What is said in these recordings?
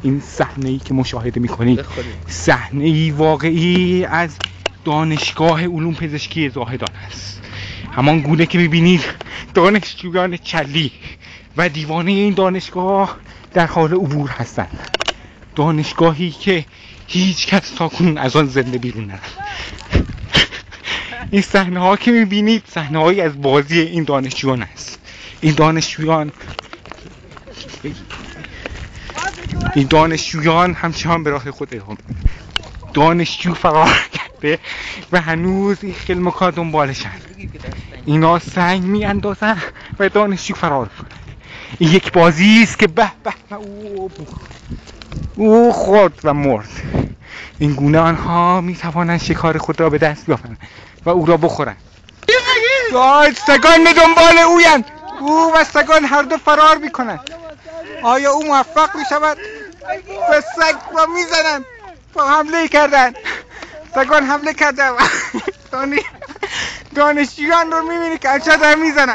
این صحنه‌ای که مشاهده می‌کنید صحنه‌ای واقعی از دانشگاه علوم پزشکی زاهدان است. همان گونه که می‌بینید دانشجویان چلی و دیوانه این دانشگاه در حال عبور هستند. دانشگاهی که هیچ کس تاکنون از آن زنده بیرون نرفت. این صحنه‌ها که می‌بینید صحنه‌هایی از بازی این دانشجویان است. این دانشجویان همچنان به راه خود ادامه می‌دهند. دانشجو فرار کرده و هنوز این خیلمک‌ها دنبالشن. اینا سنگ می‌اندازن و دانشجو فرار می‌کنه. این یک بازی است که به به او خورد و مرد. این گونه آنها می‌توانند شکار خود را به دست بیاورند و او را بخورند. سگان به دنبال اویند. او و سگان هر دو فرار می‌کنند. آیا او موفق می‌شود؟ به سگ را می‌زنند. حمله کردند. سگان حمله کردند. دانشجویان رو می‌بینی که از چادر می‌زنند.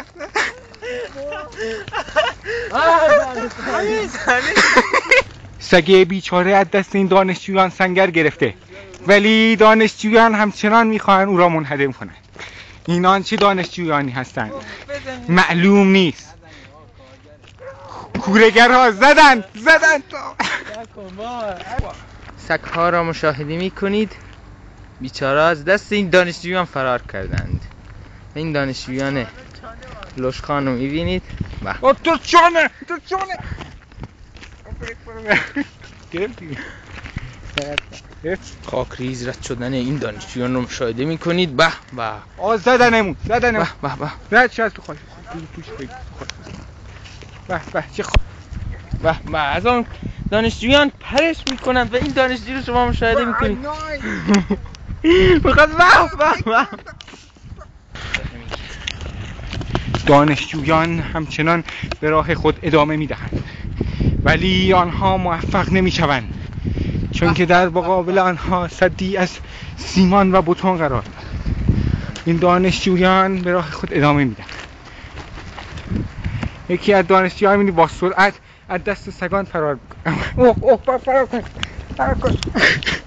سگ بیچاره از دست این دانشجویان سنگر گرفته، ولی دانشجویان همچنان می‌خواهند او را منهدم کنند. اینان چه دانشجویانی هستند معلوم نیست. کوره‌گرها زدن. سگ‌ها را مشاهده می‌کنید. بیچاره از دست این دانشجویان فرار کردند. این دانشجویان لشخان رو می‌بینید. تو چونه گرفتی. خاک ریز رد شدن این دانشجویان رو مشاهده می‌کنید. به زدنمون به رد شد تو خاک. به چه به از آن دانشجویان پرش میکنند و این دانشجو رو شما مشاهده میکنید. میخواد به دانشجویان همچنان به راه خود ادامه میدهند، ولی آنها موفق نمیشوند، چون که در مقابل آنها سدی از سیمان و بتون قرار دارد. این دانشجویان به راه خود ادامه میدهند. یکی از دانشجویان می‌بینی با سرعت از دست سگان فرار می‌کنه. فرار کن.